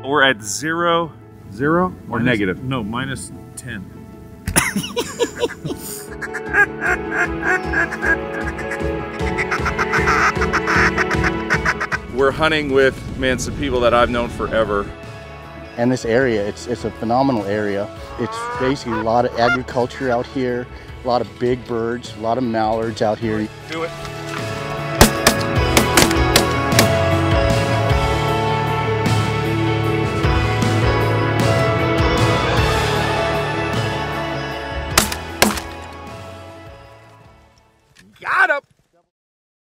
We're at 0, 0 or negative? No, minus 10. We're hunting with, man, some people that I've known forever. And this area, it's a phenomenal area. It's basically a lot of agriculture out here, a lot of big birds, a lot of mallards out here. Do it.